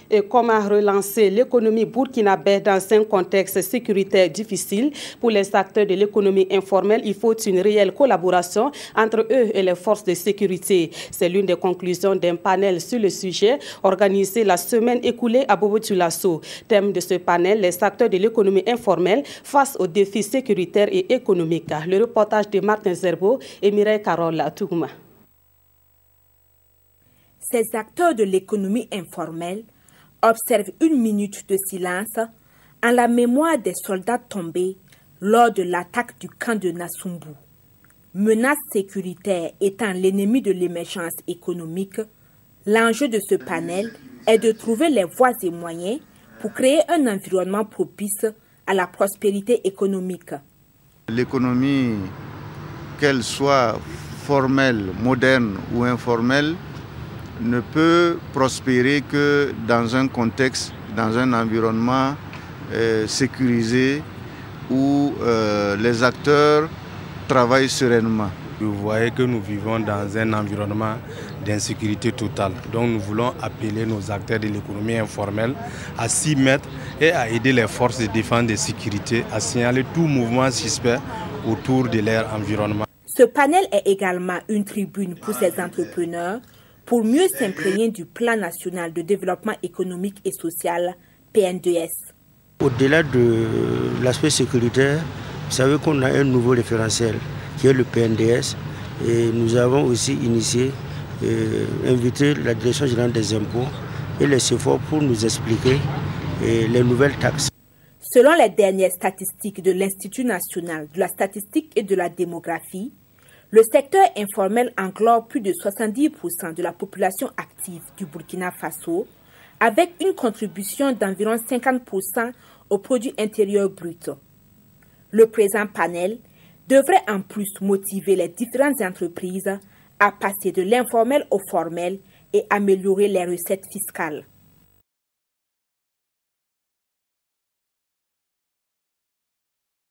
Et comment relancer l'économie burkinabé dans un contexte sécuritaire difficile? Pour les acteurs de l'économie informelle, il faut une réelle collaboration entre eux et les forces de sécurité. C'est l'une des conclusions d'un panel sur le sujet organisé la semaine écoulée à Bobo-Dioulasso. Thème de ce panel, les acteurs de l'économie informelle face aux défis sécuritaires et économiques. Le reportage de Martin Zerbo et Mireille Carole Tougouma. Ces acteurs de l'économie informelle observent une minute de silence en la mémoire des soldats tombés lors de l'attaque du camp de Nassumbu. Menace sécuritaire étant l'ennemi de l'émergence économique, l'enjeu de ce panel est de trouver les voies et moyens pour créer un environnement propice à la prospérité économique. L'économie, qu'elle soit formelle, moderne ou informelle, ne peut prospérer que dans un contexte, dans un environnement sécurisé où les acteurs travaillent sereinement. Vous voyez que nous vivons dans un environnement d'insécurité totale. Donc nous voulons appeler nos acteurs de l'économie informelle à s'y mettre et à aider les forces de défense de sécurité à signaler tout mouvement suspect autour de leur environnement. Ce panel est également une tribune pour ces entrepreneurs pour mieux s'imprégner du Plan national de développement économique et social, PN2S. Au-delà de l'aspect sécuritaire, vous savez qu'on a un nouveau référentiel qui est le PN2S et nous avons aussi initié, invité la Direction générale des impôts et les CFO pour nous expliquer les nouvelles taxes. Selon les dernières statistiques de l'Institut national de la statistique et de la démographie, le secteur informel englobe plus de 70% de la population active du Burkina Faso, avec une contribution d'environ 50% au produit intérieur brut. Le présent panel devrait en plus motiver les différentes entreprises à passer de l'informel au formel et améliorer les recettes fiscales.